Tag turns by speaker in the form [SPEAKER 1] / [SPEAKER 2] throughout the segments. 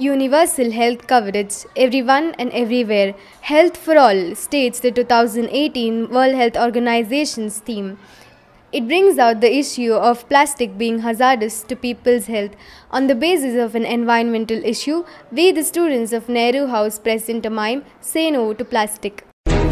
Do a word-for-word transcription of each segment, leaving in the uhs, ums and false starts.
[SPEAKER 1] Universal health coverage, everyone and everywhere. Health for all states the two thousand eighteen World Health Organization's theme. It brings out the issue of plastic being hazardous to people's health. On the basis of an environmental issue, we, the students of Nehru House, present a mime, Say No to Plastic.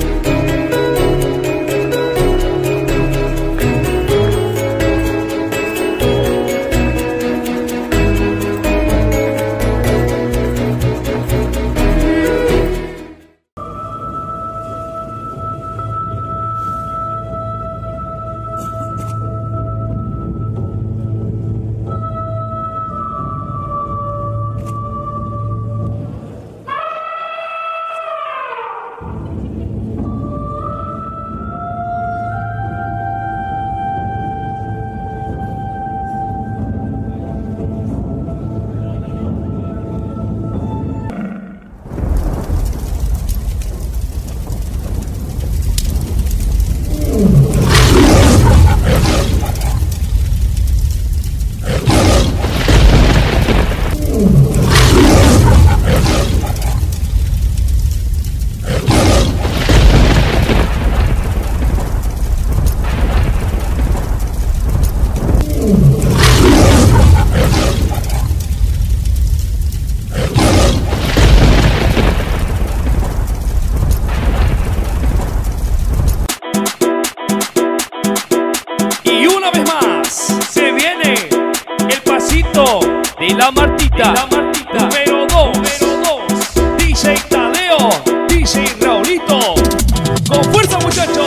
[SPEAKER 2] De la Martita, de la Martita. Número dos, número dos. D J Tadeo, D J Raulito. Con fuerza, muchachos.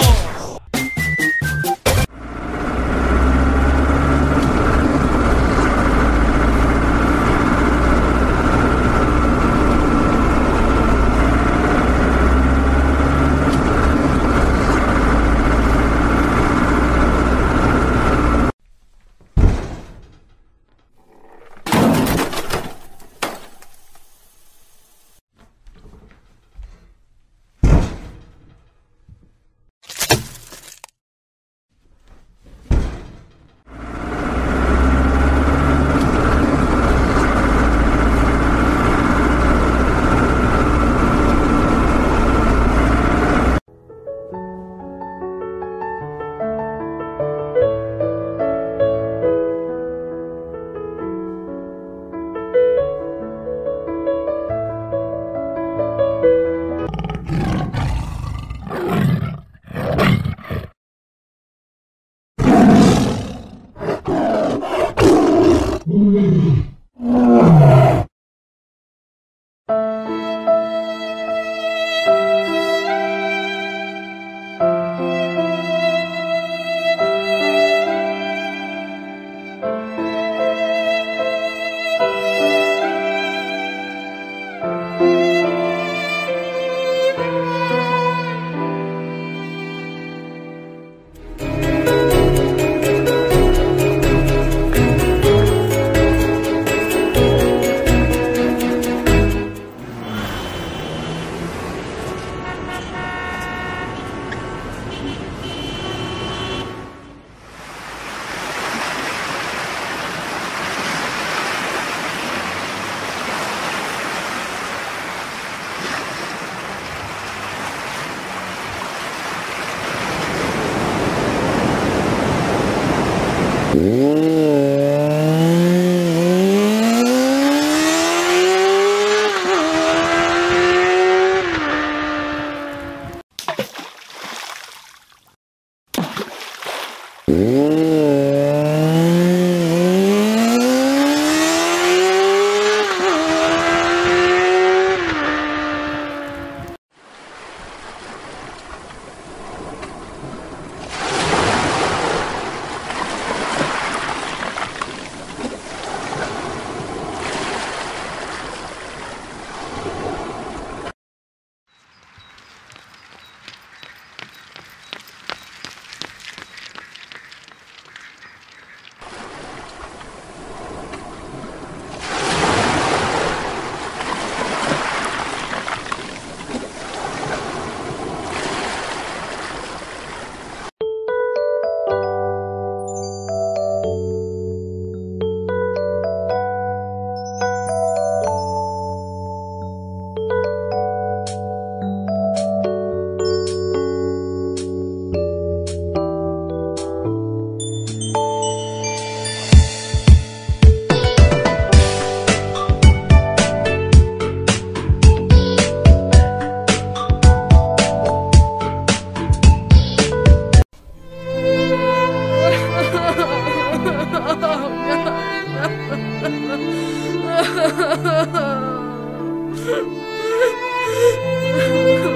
[SPEAKER 1] Ha ha ha ha.